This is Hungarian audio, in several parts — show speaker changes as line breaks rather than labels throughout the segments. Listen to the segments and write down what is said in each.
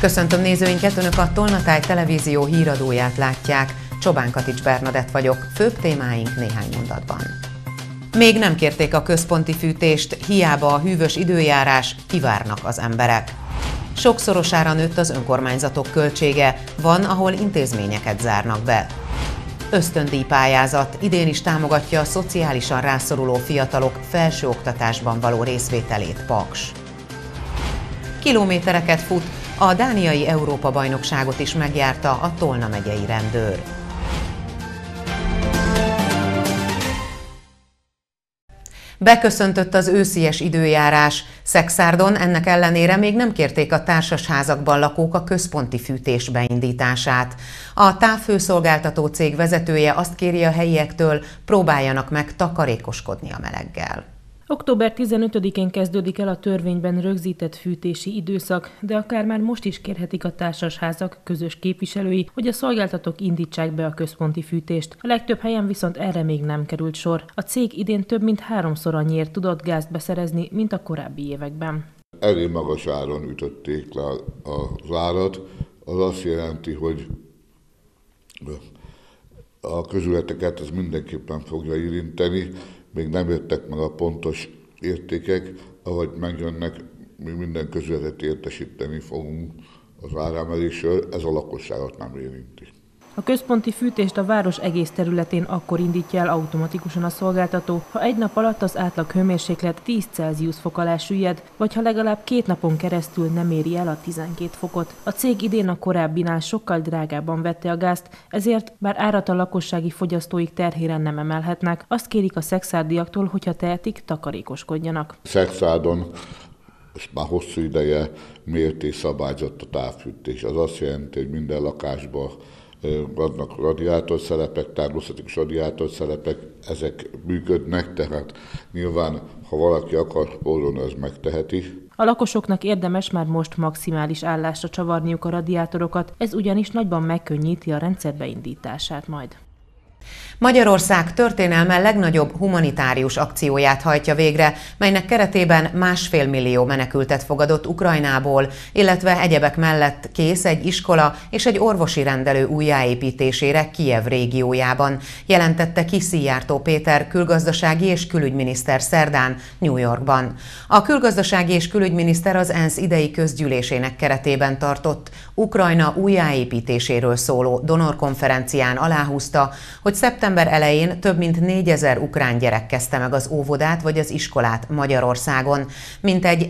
Köszöntöm nézőinket, Önök a Tolnatáj televízió híradóját látják. Csobán Katics Bernadett vagyok, főbb témáink néhány mondatban. Még nem kérték a központi fűtést, hiába a hűvös időjárás, kivárnak az emberek. Sokszorosára nőtt az önkormányzatok költsége, van, ahol intézményeket zárnak be. Ösztöndíjpályázat idén is támogatja a szociálisan rászoruló fiatalok felsőoktatásban való részvételét Paks. Kilométereket fut, a dániai Európa-bajnokságot is megjárta a Tolna megyei rendőr. Beköszöntött az őszies időjárás. Szekszárdon ennek ellenére még nem kérték a társasházakban lakók a központi fűtés beindítását. A távhőszolgáltató cég vezetője azt kéri a helyiektől, próbáljanak meg takarékoskodni a meleggel.
Október 15-én kezdődik el a törvényben rögzített fűtési időszak, de akár már most is kérhetik a társasházak közös képviselői, hogy a szolgáltatók indítsák be a központi fűtést. A legtöbb helyen viszont erre még nem került sor. A cég idén több mint 3-szor annyiért tudott gázt beszerezni, mint a korábbi években.
Elég magas áron ütötték le az árat. Az azt jelenti, hogy a közületeket ez mindenképpen fogja érinteni. Még nem jöttek meg a pontos értékek, ahogy megjönnek, mi minden közületet értesíteni fogunk az áremelésről, ez a lakosságot nem érinti.
A központi fűtést a város egész területén akkor indítja el automatikusan a szolgáltató, ha egy nap alatt az átlag hőmérséklet 10 Celsius fok alá süllyed, vagy ha legalább 2 napon keresztül nem éri el a 12 fokot. A cég idén a korábbinál sokkal drágábban vette a gázt, ezért bár árat a lakossági fogyasztóik terhére nem emelhetnek, azt kérik a szekszárdiaktól, hogyha tehetik, takarékoskodjanak.
Szekszárdon és már hosszú ideje mért és szabályzott a távfűtés. Az azt jelenti, hogy minden lakásban vannak radiátorszerepek, termosztikus radiátorszerepek, ezek működnek, tehát nyilván, ha valaki akar spórolni, az megteheti.
A lakosoknak érdemes már most maximális állásra csavarniuk a radiátorokat, ez ugyanis nagyban megkönnyíti a rendszer beindítását majd.
Magyarország történelme legnagyobb humanitárius akcióját hajtja végre, melynek keretében 1,5 millió menekültet fogadott Ukrajnából, illetve egyebek mellett kész egy iskola és egy orvosi rendelő újjáépítésére Kijev régiójában, jelentette ki Szijjártó Péter külgazdasági és külügyminiszter szerdán New Yorkban. A külgazdasági és külügyminiszter az ENSZ idei közgyűlésének keretében tartott Ukrajna újjáépítéséről szóló donorkonferencián aláhúzta, hogy szeptember elején több mint 4000 ukrán gyerek kezdte meg az óvodát vagy az iskolát Magyarországon, mintegy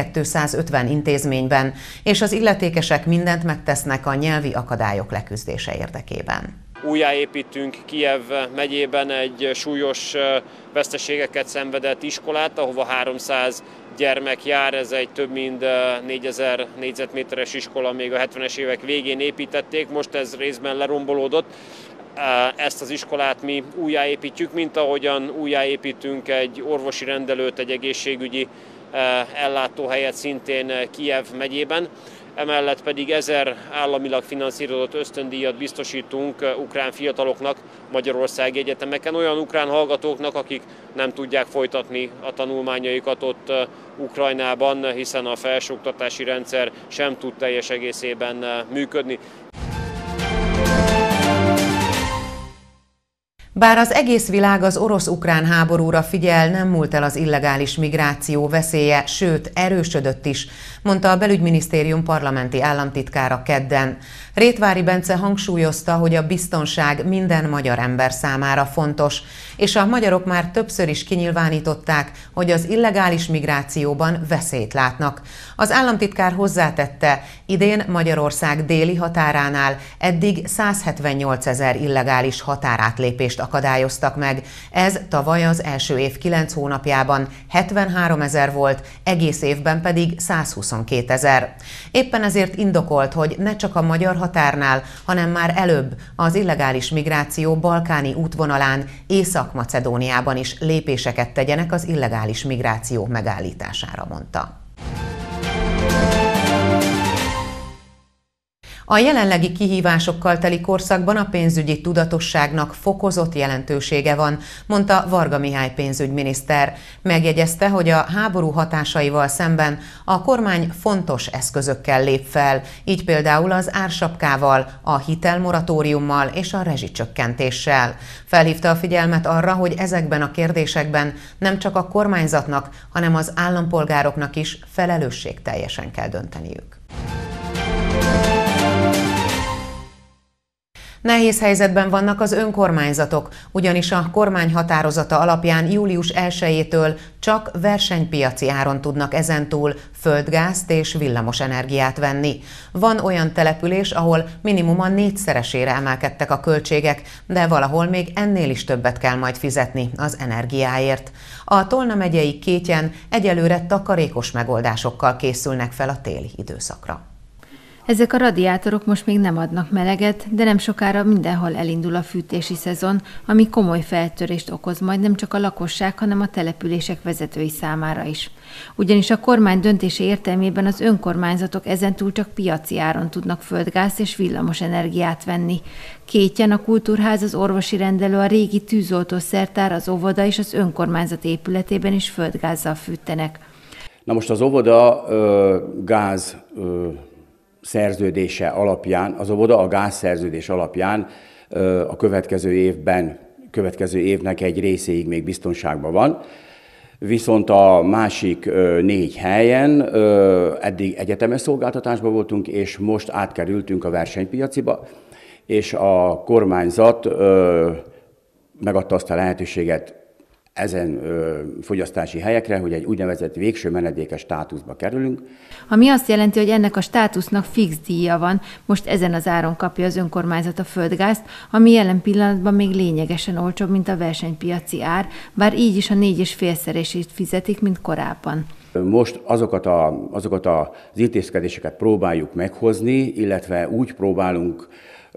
1250 intézményben, és az illetékesek mindent megtesznek a nyelvi akadályok leküzdése érdekében.
Újjáépítünk Kijev megyében egy súlyos veszteségeket szenvedett iskolát, ahova 300 gyermek jár, ez egy több mint 4000 négyzetméteres iskola, még a 70-es évek végén építették, most ez részben lerombolódott. Ezt az iskolát mi újjáépítjük, mint ahogyan újjáépítünk egy orvosi rendelőt, egy egészségügyi ellátóhelyet szintén Kijev megyében. Emellett pedig 1000 államilag finanszírozott ösztöndíjat biztosítunk ukrán fiataloknak magyarországi egyetemeken, olyan ukrán hallgatóknak, akik nem tudják folytatni a tanulmányaikat ott Ukrajnában, hiszen a felsőoktatási rendszer sem tud teljes egészében működni.
Bár az egész világ az orosz-ukrán háborúra figyel, nem múlt el az illegális migráció veszélye, sőt erősödött is, mondta a belügyminisztérium parlamenti államtitkára kedden. Rétvári Bence hangsúlyozta, hogy a biztonság minden magyar ember számára fontos, és a magyarok már többször is kinyilvánították, hogy az illegális migrációban veszélyt látnak. Az államtitkár hozzátette, idén Magyarország déli határánál eddig 178 000 illegális határátlépést akadályoztak meg. Ez tavaly az első év 9 hónapjában 73 000 volt, egész évben pedig 122 000. Éppen ezért indokolt, hogy ne csak a magyar határnál, hanem már előbb az illegális migráció balkáni útvonalán, Észak-Macedóniában is lépéseket tegyenek az illegális migráció megállítására, mondta. A jelenlegi kihívásokkal teli korszakban a pénzügyi tudatosságnak fokozott jelentősége van, mondta Varga Mihály pénzügyminiszter. Megjegyezte, hogy a háború hatásaival szemben a kormány fontos eszközökkel lép fel, így például az ársapkával, a hitelmoratóriummal és a rezsicsökkentéssel. Felhívta a figyelmet arra, hogy ezekben a kérdésekben nem csak a kormányzatnak, hanem az állampolgároknak is felelősségteljesen kell dönteniük. Nehéz helyzetben vannak az önkormányzatok, ugyanis a kormány határozata alapján július 1-től csak versenypiaci áron tudnak ezentúl földgázt és villamos energiát venni. Van olyan település, ahol minimum a 4-szeresére emelkedtek a költségek, de valahol még ennél is többet kell majd fizetni az energiáért. A Tolna megyei Kétyen egyelőre takarékos megoldásokkal készülnek fel a téli időszakra.
Ezek a radiátorok most még nem adnak meleget, de nem sokára mindenhol elindul a fűtési szezon, ami komoly feltörést okoz majd nem csak a lakosság, hanem a települések vezetői számára is. Ugyanis a kormány döntése értelmében az önkormányzatok ezentúl csak piaci áron tudnak földgázt és villamos energiát venni. Kétyen a kultúrház, az orvosi rendelő, a régi tűzoltószertár, az óvoda és az önkormányzat épületében is földgázzal fűtenek.
Na most az óvoda gáz szerződése alapján, az óvoda a gázszerződés alapján a következő évnek egy részéig még biztonságban van, viszont a másik 4 helyen eddig egyetemes szolgáltatásban voltunk, és most átkerültünk a versenypiaciba, és a kormányzat megadta azt a lehetőséget ezen fogyasztási helyekre, hogy egy úgynevezett végső menedékes státuszba kerülünk.
Ami azt jelenti, hogy ennek a státusznak fix díja van, most ezen az áron kapja az önkormányzat a földgázt, ami jelen pillanatban még lényegesen olcsóbb, mint a versenypiaci ár, bár így is a 4,5-szeresét fizetik, mint korábban.
Most azokat az intézkedéseket próbáljuk meghozni, illetve úgy próbálunk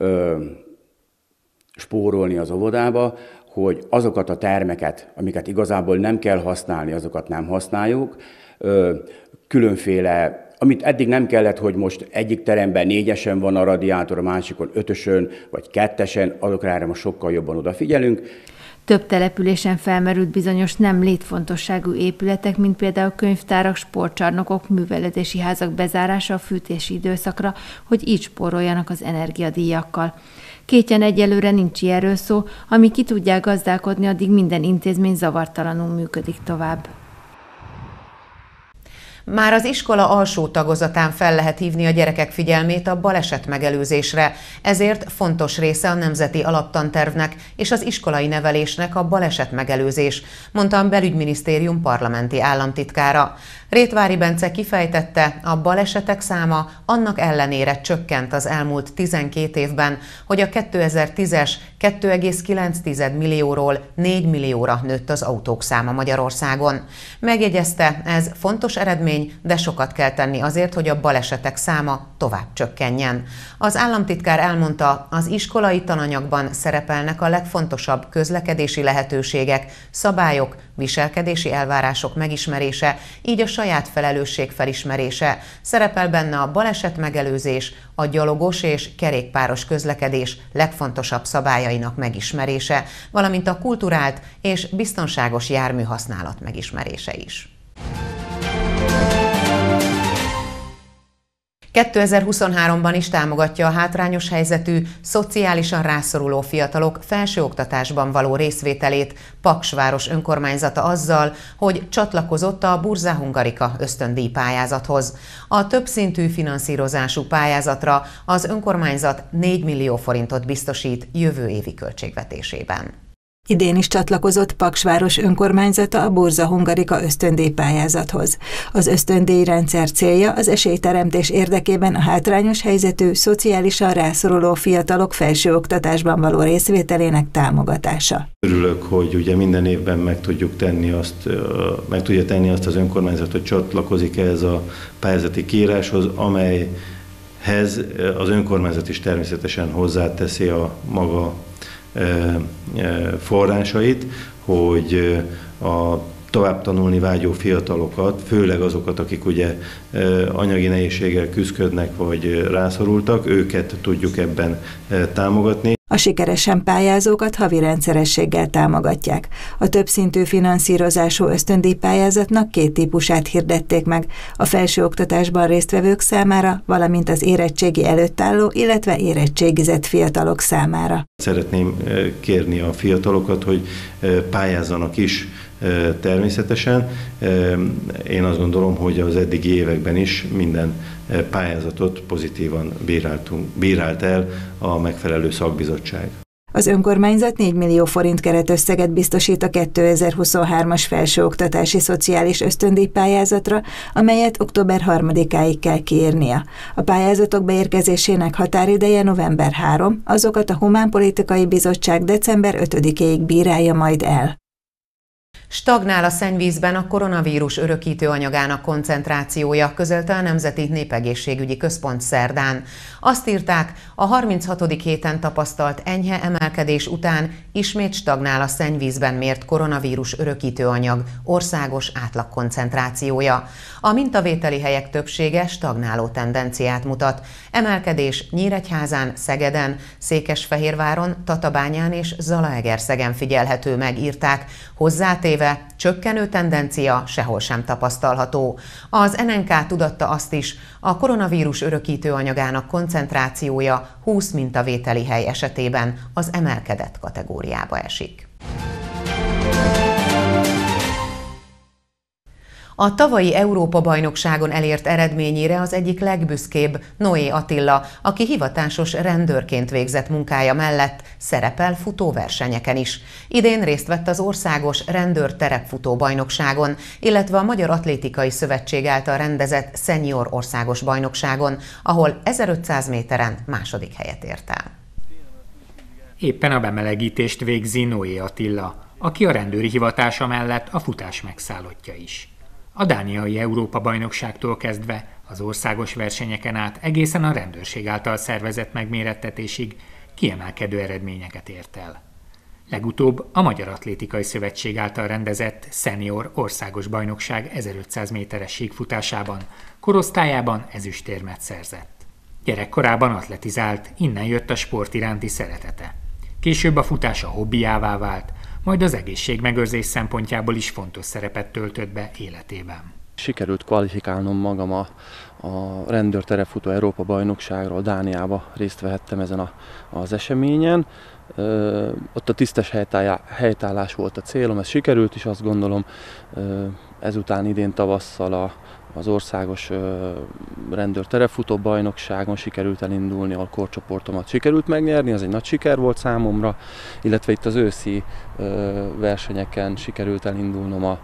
spórolni az óvodába, hogy azokat a termeket, amiket igazából nem kell használni, azokat nem használjuk. Különféle, amit eddig nem kellett, hogy most egyik teremben 4-esen van a radiátor, a másikon 5-ösön vagy 2-esen, azokra erre most sokkal jobban odafigyelünk.
Több településen felmerült bizonyos nem létfontosságú épületek, mint például könyvtárak, sportcsarnokok, művelődési házak bezárása a fűtési időszakra, hogy így spóroljanak az energiadíjakkal. Kétyen egyelőre nincs ilyenről szó, amíg ki tudják gazdálkodni, addig minden intézmény zavartalanul működik tovább.
Már az iskola alsó tagozatán fel lehet hívni a gyerekek figyelmét a baleset megelőzésre, ezért fontos része a nemzeti alaptantervnek és az iskolai nevelésnek a baleset megelőzés, mondta a Belügyminisztérium parlamenti államtitkára. Rétvári Bence kifejtette, a balesetek száma annak ellenére csökkent az elmúlt 12 évben, hogy a 2010-es 2,9 millióról 4 millióra nőtt az autók száma Magyarországon. Megjegyezte, ez fontos eredmény, de sokat kell tenni azért, hogy a balesetek száma tovább csökkenjen. Az államtitkár elmondta, az iskolai tananyagban szerepelnek a legfontosabb közlekedési lehetőségek, szabályok, viselkedési elvárások megismerése, így a saját felelősség felismerése. Szerepel benne a baleset megelőzés, a gyalogos és kerékpáros közlekedés legfontosabb szabályainak megismerése, valamint a kulturált és biztonságos járműhasználat megismerése is. 2023-ban is támogatja a hátrányos helyzetű, szociálisan rászoruló fiatalok felsőoktatásban való részvételét Paks város önkormányzata azzal, hogy csatlakozott a Burza Hungarika ösztöndíj pályázathoz. A többszintű finanszírozású pályázatra az önkormányzat 4 millió forintot biztosít jövő évi költségvetésében.
Idén is csatlakozott Paks város önkormányzata a Burza Hungarika ösztöndíj pályázathoz. Az ösztöndíjrendszer célja az esélyteremtés érdekében a hátrányos helyzetű, szociálisan rászoruló fiatalok felsőoktatásban való részvételének támogatása.
Örülök, hogy ugye minden évben meg tudja tenni azt az önkormányzat, hogy csatlakozik ehhez a pályázati kiíráshoz, amelyhez az önkormányzat is természetesen hozzáteszi a maga forrásait, hogy a tovább tanulni vágyó fiatalokat, főleg azokat, akik ugye anyagi nehézséggel küzdködnek vagy rászorultak, őket tudjuk ebben támogatni.
A sikeresen pályázókat havi rendszerességgel támogatják. A többszintű finanszírozású ösztöndíjpályázatnak 2 típusát hirdették meg, a felsőoktatásban résztvevők számára, valamint az érettségi előtt álló, illetve érettségizett fiatalok számára.
Szeretném kérni a fiatalokat, hogy pályázzanak is természetesen. Én azt gondolom, hogy az eddigi években is minden pályázatot pozitívan bírált el a megfelelő szakbizottság.
Az önkormányzat 4 millió forint keretösszeget biztosít a 2023-as felsőoktatási szociális ösztöndíjpályázatra, amelyet október 3-áig kell kiírnia. A pályázatok beérkezésének határideje november 3, azokat a Humánpolitikai Bizottság december 5-éig bírálja majd el.
Stagnál a szennyvízben a koronavírus örökítő anyagának koncentrációja, közölte a Nemzeti Népegészségügyi Központ szerdán. Azt írták, a 36. héten tapasztalt enyhe emelkedés után ismét stagnál a szennyvízben mért koronavírus örökítő anyag országos átlagkoncentrációja. A mintavételi helyek többsége stagnáló tendenciát mutat. Emelkedés Nyíregyházán, Szegeden, Székesfehérváron, Tatabányán és Zalaegerszegen figyelhető meg, írták. Hozzátéve, csökkenő tendencia sehol sem tapasztalható. Az NNK tudatta azt is, a koronavírus örökítő anyagának koncentrációja 20 mintavételi hely esetében az emelkedett kategóriába esik. A tavalyi Európa-bajnokságon elért eredményére az egyik legbüszkébb Noé Attila, aki hivatásos rendőrként végzett munkája mellett szerepel futóversenyeken is. Idén részt vett az országos rendőr terepfutó bajnokságon, illetve a Magyar Atlétikai Szövetség által rendezett szenior országos bajnokságon, ahol 1500 méteren második helyet ért el.
Éppen a bemelegítést végzi Noé Attila, aki a rendőri hivatása mellett a futás megszállottja is. A dániai Európa-bajnokságtól kezdve az országos versenyeken át egészen a rendőrség által szervezett megmérettetésig kiemelkedő eredményeket ért el. Legutóbb a Magyar Atlétikai Szövetség által rendezett szenior országos bajnokság 1500 méteres síkfutásában, korosztályában ezüstérmet szerzett. Gyerekkorában atletizált, innen jött a sport iránti szeretete. Később a futás a hobbijává vált, majd az egészségmegőrzés szempontjából is fontos szerepet töltött be életében.
Sikerült kvalifikálnom magam a rendőr terepfutó Európa-bajnokságról, Dániába részt vehettem ezen az eseményen. Ott a tisztes helytállás volt a célom, ez sikerült is, azt gondolom. Ezután idén tavasszal az országos rendőr terepfutó bajnokságon sikerült elindulni, a korcsoportomat sikerült megnyerni, az egy nagy siker volt számomra, illetve itt az őszi versenyeken sikerült elindulnom a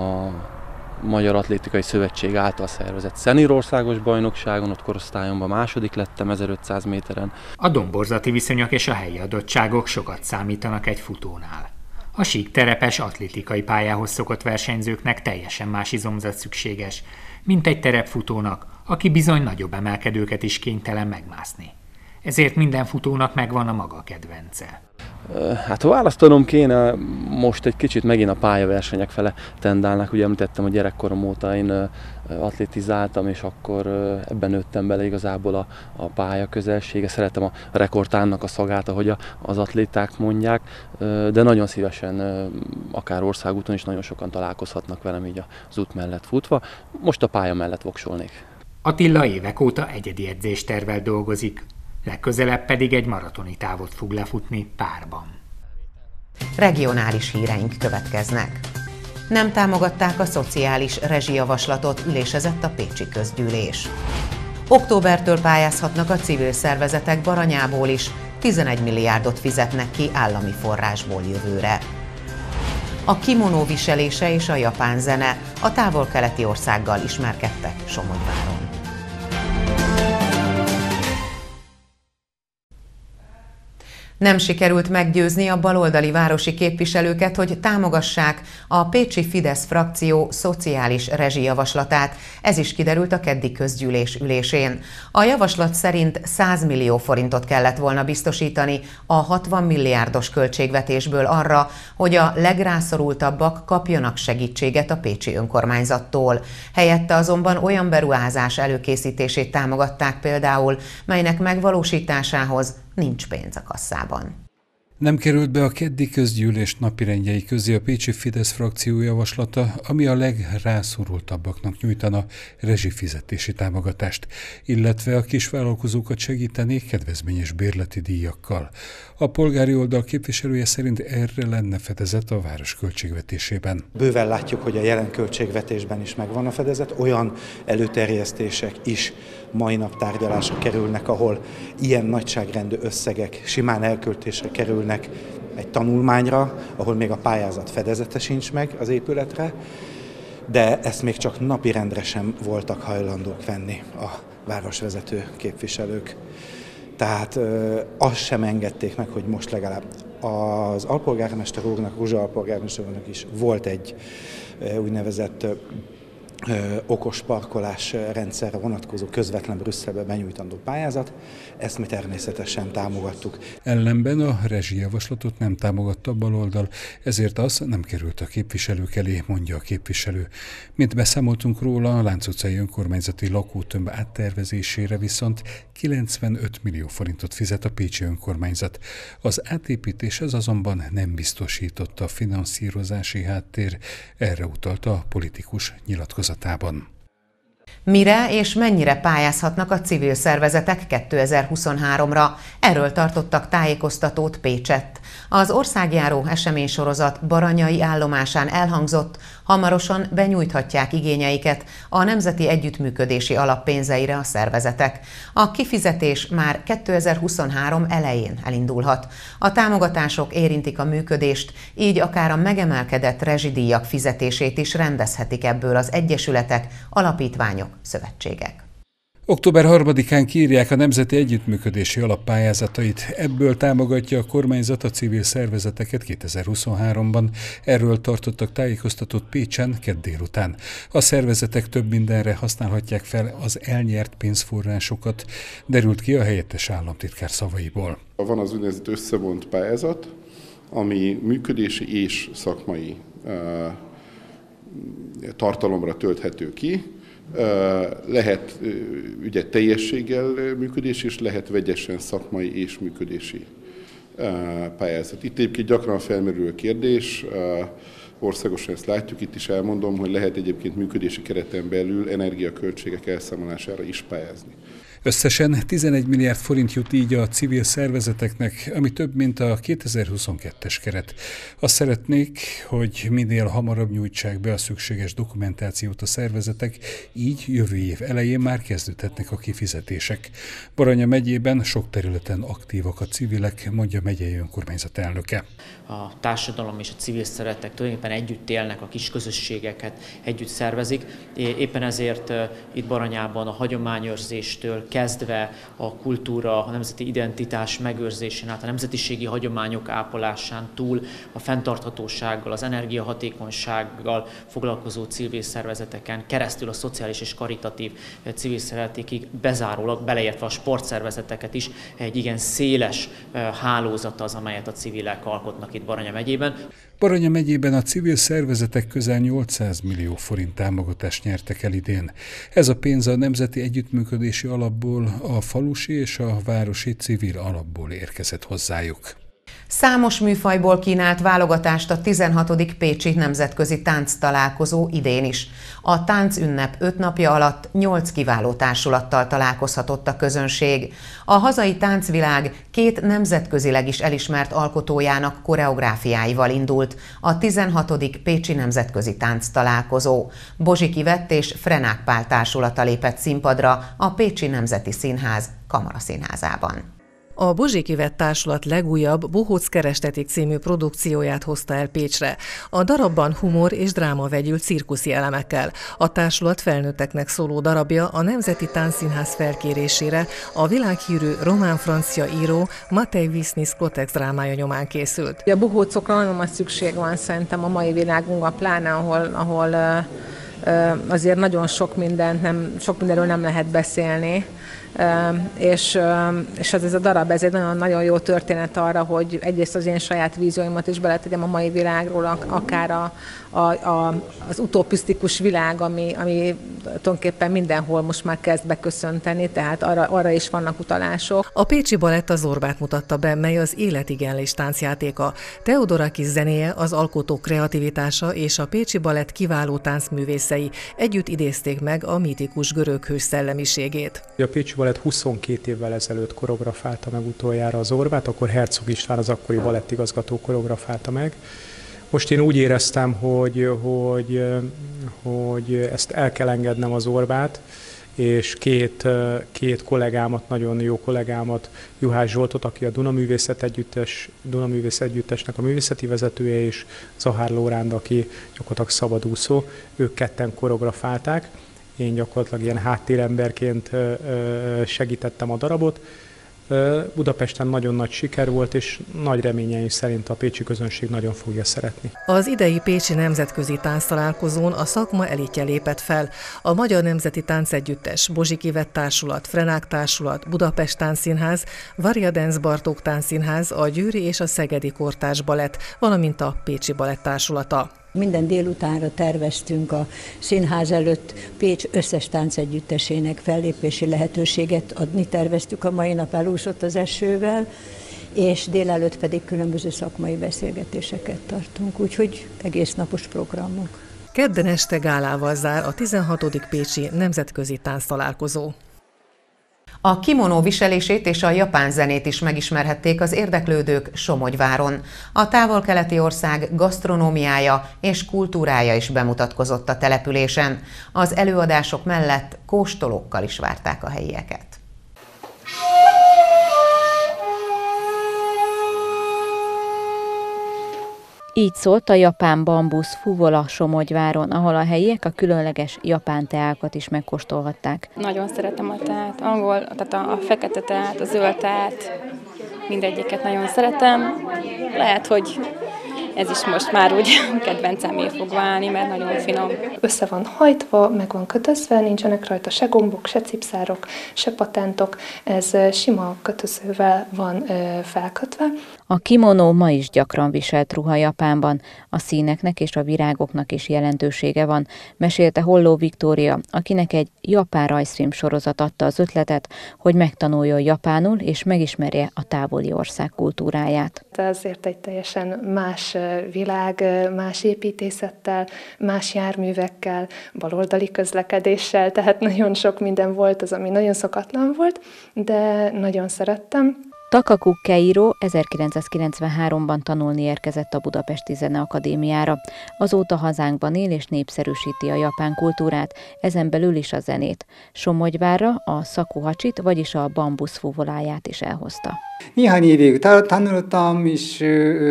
Magyar Atlétikai Szövetség által szervezett szenior országos bajnokságon, ott korosztályomban második lettem 1500 méteren.
A domborzati viszonyok és a helyi adottságok sokat számítanak egy futónál. A síkterepes atlétikai pályához szokott versenyzőknek teljesen más izomzat szükséges, mint egy terepfutónak, aki bizony nagyobb emelkedőket is kénytelen megmászni. Ezért minden futónak megvan a maga kedvence.
Hát ha választanom kéne, most egy kicsit megint a pályaversenyek fele tendálnak. Ugye említettem, hogy gyerekkorom óta én atlétizáltam, és akkor ebben nőttem bele igazából a pálya közelsége. Szeretem a rekordtámnak a szagát, ahogy az atléták mondják, de nagyon szívesen, akár országúton is nagyon sokan találkozhatnak velem így az út mellett futva. Most a pálya mellett voksolnék.
Attila évek óta egyedi edzéstervvel dolgozik, legközelebb pedig egy maratoni távot fog lefutni párban.
Regionális híreink következnek. Nem támogatták a szociális rezsijavaslatot, ülésezett a pécsi közgyűlés. Októbertől pályázhatnak a civil szervezetek Baranyából is, 11 milliárdot fizetnek ki állami forrásból jövőre. A kimonó viselése és a japán zene a távol-keleti országgal ismerkedtek Somogyváron. Nem sikerült meggyőzni a baloldali városi képviselőket, hogy támogassák a pécsi Fidesz frakció szociális rezsijavaslatát. Ez is kiderült a keddi közgyűlés ülésén. A javaslat szerint 100 millió forintot kellett volna biztosítani a 60 milliárdos költségvetésből arra, hogy a legrászorultabbak kapjanak segítséget a pécsi önkormányzattól. Helyette azonban olyan beruházás előkészítését támogatták például, melynek megvalósításához nincs pénz a kasszában.
Nem került be a keddi közgyűlés napirendjei közé a pécsi Fidesz frakció javaslata, ami a legrászorultabbaknak nyújtana rezsifizetési támogatást, illetve a kisvállalkozókat segíteni kedvezményes bérleti díjakkal. A polgári oldal képviselője szerint erre lenne fedezet a város költségvetésében.
Bőven látjuk, hogy a jelen költségvetésben is megvan a fedezet, olyan előterjesztések is mai nap tárgyalásra kerülnek, ahol ilyen nagyságrendű összegek simán elköltésre kerülnek egy tanulmányra, ahol még a pályázat fedezete sincs meg az épületre, de ezt még csak napirendre sem voltak hajlandók venni a városvezető képviselők. Tehát azt sem engedték meg, hogy most legalább az alpolgármester úrnak, Ruzsa alpolgármester úrnak is volt egy úgynevezett okos parkolás rendszerre vonatkozó közvetlen Brüsszelbe benyújtandó pályázat, ezt mi természetesen támogattuk.
Ellenben a rezsijavaslatot nem támogatta a baloldal, ezért az nem került a képviselők elé, mondja a képviselő. Mint beszámoltunk róla, a Lánc utcai önkormányzati lakótömb áttervezésére viszont 95 millió forintot fizet a pécsi önkormányzat. Az átépítéshez azonban nem biztosította a finanszírozási háttér, erre utalta a politikus nyilatkozatában.
Mire és mennyire pályázhatnak a civil szervezetek 2023-ra? Erről tartottak tájékoztatót Pécsett. Az országjáró eseménysorozat Baranyai állomásán elhangzott, hamarosan benyújthatják igényeiket a Nemzeti Együttműködési Alap pénzeire a szervezetek. A kifizetés már 2023 elején elindulhat. A támogatások érintik a működést, így akár a megemelkedett rezsidíjak fizetését is rendezhetik ebből az egyesületek, alapítványok, szövetségek.
Október 3-án kiírják a Nemzeti Együttműködési Alap pályázatait. Ebből támogatja a kormányzat a civil szervezeteket 2023-ban. Erről tartottak tájékoztatót Pécsen kedd délután. A szervezetek több mindenre használhatják fel az elnyert pénzforrásokat, derült ki a helyettes államtitkár szavaiból.
Van az úgynevezett összevont pályázat, ami működési és szakmai tartalomra tölthető ki. Lehet ugye teljességgel működés, és lehet vegyesen szakmai és működési pályázat. Itt egyébként gyakran felmerül a kérdés, országosan ezt látjuk, itt is elmondom, hogy lehet egyébként működési kereten belül energiaköltségek elszámolására is pályázni.
Összesen 11 milliárd forint jut így a civil szervezeteknek, ami több, mint a 2022-es keret. Azt szeretnék, hogy minél hamarabb nyújtsák be a szükséges dokumentációt a szervezetek, így jövő év elején már kezdődhetnek a kifizetések. Baranya megyében sok területen aktívak a civilek, mondja megyei önkormányzat elnöke.
A társadalom és a civil szeretek tulajdonképpen együtt élnek, a kis közösségeket együtt szervezik. Éppen ezért itt Baranyában a hagyományőrzéstől kezdve a kultúra, a nemzeti identitás megőrzésén át, a nemzetiségi hagyományok ápolásán túl, a fenntarthatósággal, az energiahatékonysággal foglalkozó civil szervezeteken keresztül a szociális és karitatív civil szervezetekig bezárólag, beleértve a sportszervezeteket is, egy igen széles hálózat az, amelyet a civilek alkotnak itt Baranya megyében.
Baranya megyében a civil szervezetek közel 800 millió forint támogatást nyertek el idén. Ez a pénz a Nemzeti Együttműködési Alapból, a falusi és a városi civil alapból érkezett hozzájuk.
Számos műfajból kínált válogatást a 16. Pécsi Nemzetközi Tánctalálkozó idén is. A táncünnep 5 napja alatt 8 kiváló társulattal találkozhatott a közönség. A hazai táncvilág 2 nemzetközileg is elismert alkotójának koreográfiáival indult a 16. Pécsi Nemzetközi Tánctalálkozó. Bozsik Ivett és Frenák Pál társulata lépett színpadra a Pécsi Nemzeti Színház Kamaraszínházában.
A Bozsiki Vett Társulat legújabb Bohóc Kerestetik című produkcióját hozta el Pécsre. A darabban humor és dráma vegyült cirkuszi elemekkel. A társulat felnőtteknek szóló darabja a Nemzeti Táncszínház felkérésére a világhírű román-francia író Matej Visznis Klotex drámája nyomán készült.
A bohócokra nagyon nagy szükség van szerintem a mai világunkban, pláne ahol azért nagyon sok mindenről nem lehet beszélni. És ez a darab, ez egy nagyon jó történet arra, hogy egyrészt az én saját vízióimat is beletegyem a mai világról, akár az utopisztikus világ, ami tulajdonképpen mindenhol most már kezd beköszönteni, tehát arra is vannak utalások.
A Pécsi Balett az Zorbát mutatta be, mely az életigenlés táncjátéka. Theodorakis zenéje, az alkotók kreativitása és a Pécsi Balett kiváló táncművészei együtt idézték meg a mítikus görög hős szellemiségét.
A Pécsi Balett 22 évvel ezelőtt koreografálta meg utoljára az Zorbát, akkor Herzog István, az akkori balettigazgató koreografálta meg. Most én úgy éreztem, hogy ezt el kell engednem az Zorbát, és két kollégámat, nagyon jó kollégámat, Juhász Zsoltot, aki a Dunaművész Együttesnek a művészeti vezetője, és Zahár Lóránd, aki gyakorlatilag szabadúszó, ők ketten koreografálták. Én gyakorlatilag ilyen háttéremberként segítettem a darabot. Budapesten nagyon nagy siker volt, és nagy reményeim szerint a pécsi közönség nagyon fogja szeretni.
Az idei pécsi nemzetközi tánctalálkozón a szakma elitje lépett fel. A Magyar Nemzeti Táncegyüttes, Bozsiki Vett Társulat, Frenák Társulat, Budapest Táncszínház, Variadens Bartók Táncszínház, a Győri és a Szegedi Kortárs Balett, valamint a Pécsi Balett Társulata.
Minden délutánra terveztünk a színház előtt Pécs összes táncegyüttesének fellépési lehetőséget adni. Terveztük, a mai nap elúszott az esővel, és délelőtt pedig különböző szakmai beszélgetéseket tartunk, úgyhogy egész napos programok.
Kedden este gálával zár a 16. pécsi nemzetközi tánctalálkozó.
A kimonó viselését és a japán zenét is megismerhették az érdeklődők Somogyváron. A távol-keleti ország gasztronómiája és kultúrája is bemutatkozott a településen. Az előadások mellett kóstolókkal is várták a helyieket.
Így szólt a japán bambusz fuvola Somogyváron, ahol a helyiek a különleges japán teákat is megkóstolhatták.
Nagyon szeretem a teát, tehát a fekete teát, a zöld teát, mindegyiket nagyon szeretem. Lehet, hogy ez is most már úgy kedvencemé fog válni, mert nagyon finom.
Össze van hajtva, meg van kötözve, nincsenek rajta se gombok, se cipszárok, se patentok, ez sima kötözővel van felkötve.
A kimonó ma is gyakran viselt ruha Japánban, a színeknek és a virágoknak is jelentősége van, mesélte Holló Viktória, akinek egy japán rajzfilm sorozat adta az ötletet, hogy megtanuljon japánul és megismerje a távoli ország kultúráját.
Ezért egy teljesen más világ, más építészettel, más járművekkel, baloldali közlekedéssel, tehát nagyon sok minden volt az, ami nagyon szokatlan volt, de nagyon szerettem.
Takaku Keiro 1993-ban tanulni érkezett a Budapesti Zeneakadémiára. Azóta hazánkban él és népszerűsíti a japán kultúrát, ezen belül is a zenét. Somogyvárra a szakuhacsit, vagyis a bambusz fuvoláját is elhozta.
Néhány évig tanultam, és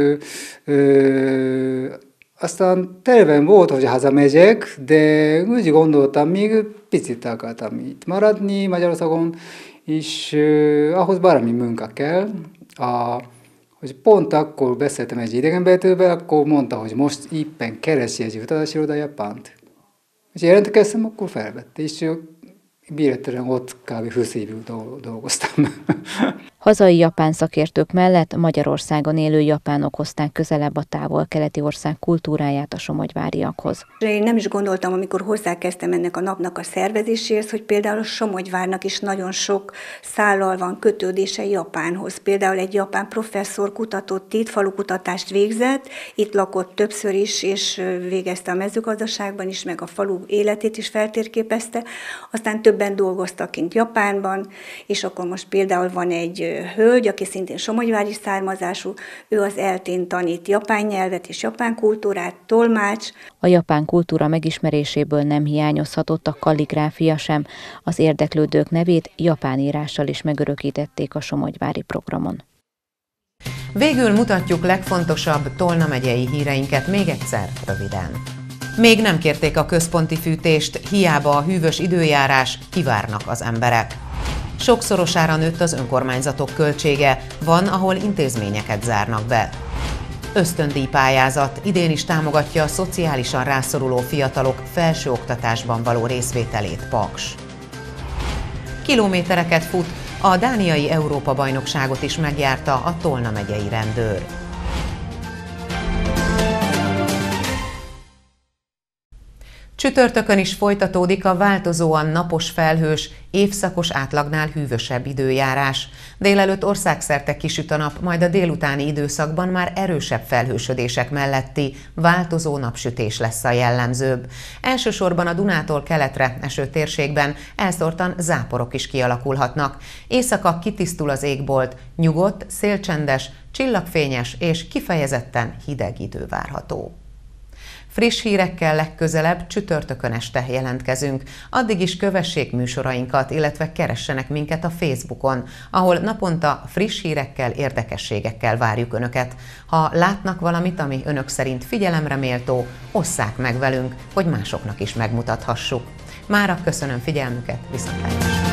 aztán tervem volt, hogy hazamegyek, de úgy gondoltam, még picit akartam itt maradni Magyarországon, és ahhoz valami munka kell. Hogy pont akkor beszéltem egy idegenbetővel, akkor mondta, hogy most éppen keresi egy utazási iroda Japánt. És jelentkeztem, akkor felvett, és bíretlen ott kb. 20 évig dolgoztam.
Hazai japán szakértők mellett Magyarországon élő japánok hozták közelebb a távol-keleti ország kultúráját a somogyváriakhoz.
Én nem is gondoltam, amikor hozzákezdtem ennek a napnak a szervezéséhez, hogy például a Somogyvárnak is nagyon sok szállal van kötődése Japánhoz. Például egy japán professzor kutatott itt, falukutatást végzett, itt lakott többször is, és végezte a mezőgazdaságban is, meg a falu életét is feltérképezte. Aztán többek többen dolgoztak kint Japánban, és akkor most például van egy hölgy, aki szintén somogyvári származású, ő az ELTE-n tanít japán nyelvet és japán kultúrát, tolmács.
A japán kultúra megismeréséből nem hiányozhatott a kalligráfia sem. Az érdeklődők nevét japán írással is megörökítették a somogyvári programon.
Végül mutatjuk legfontosabb Tolna megyei híreinket még egyszer röviden. Még nem kérték a központi fűtést, hiába a hűvös időjárás, kivárnak az emberek. Sokszorosára nőtt az önkormányzatok költsége, van, ahol intézményeket zárnak be. Ösztöndíjpályázat idén is támogatja a szociálisan rászoruló fiatalok felsőoktatásban való részvételét Paks. Kilométereket fut, a dániai Európa-bajnokságot is megjárta a Tolna megyei rendőr. Csütörtökön is folytatódik a változóan napos, felhős, évszakos átlagnál hűvösebb időjárás. Délelőtt országszerte kisüt a nap, majd a délutáni időszakban már erősebb felhősödések melletti változó napsütés lesz a jellemzőbb. Elsősorban a Dunától keletre eső térségben elszórtan záporok is kialakulhatnak. Éjszaka kitisztul az égbolt, nyugodt, szélcsendes, csillagfényes és kifejezetten hideg idő várható. Friss hírekkel legközelebb csütörtökön este jelentkezünk. Addig is kövessék műsorainkat, illetve keressenek minket a Facebookon, ahol naponta friss hírekkel, érdekességekkel várjuk Önöket. Ha látnak valamit, ami Önök szerint figyelemre méltó, osszák meg velünk, hogy másoknak is megmutathassuk. Mára köszönöm figyelmüket, viszontlátásra!